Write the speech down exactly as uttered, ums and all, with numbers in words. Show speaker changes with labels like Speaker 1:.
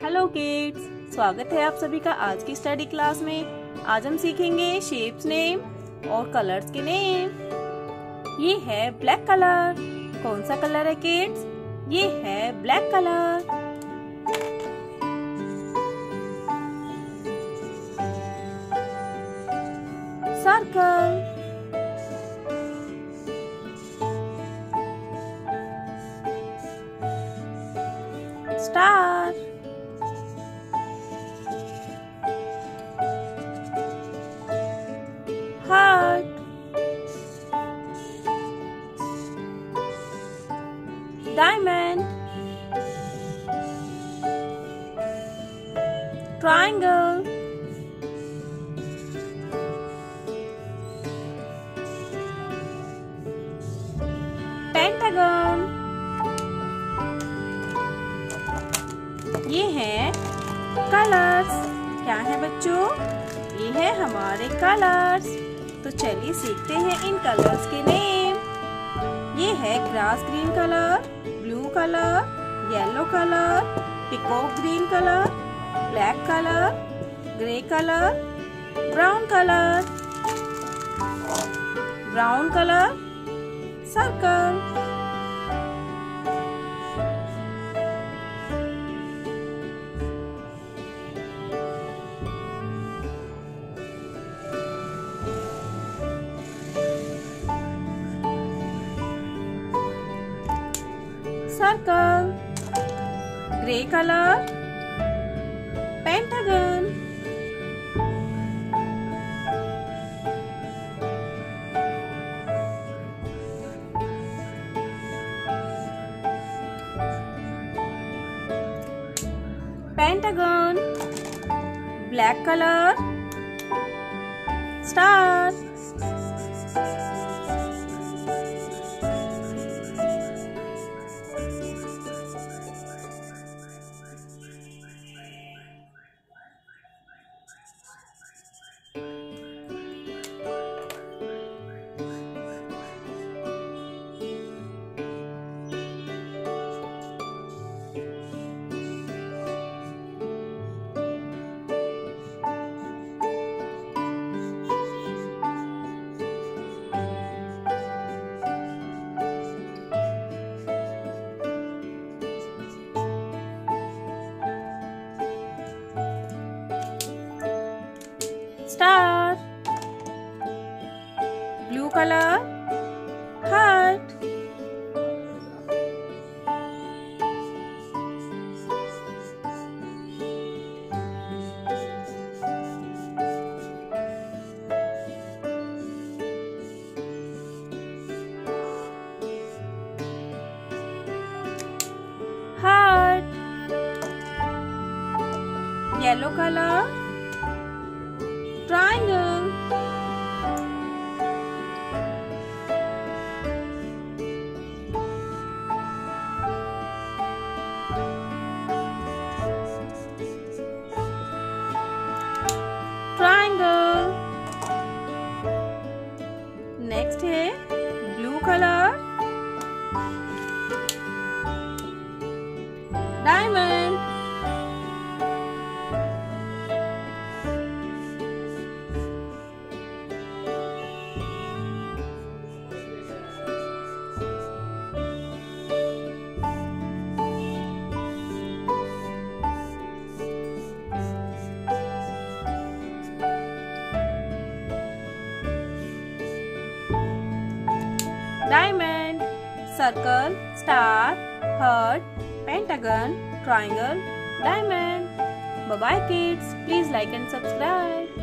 Speaker 1: Hello kids, स्वागत है आप सभी का आज की स्टडी क्लास में। आज हम सीखेंगे शेप्स नेम और कलर्स के नेम। ये है ब्लैक कलर। कौन सा कलर है किड्स? ये है black colour. Circle, star, heart, diamond, triangle, pentagon. ये हैं कलर्स। क्या है बच्चों? ये है हमारे कलर्स। तो चलिए सीखते हैं इन कलर्स के नेम। ये है grass green colour, blue colour, yellow colour, peacock green colour, black colour, grey colour, brown colour, brown colour, circle. Circle, grey colour, pentagon, pentagon, black colour, star, star, blue colour, heart, heart, yellow colour, triangle, triangle। Next है blue colour, diamond, diamond, circle, star, heart, pentagon, triangle, diamond. Bye bye kids. Please like and subscribe.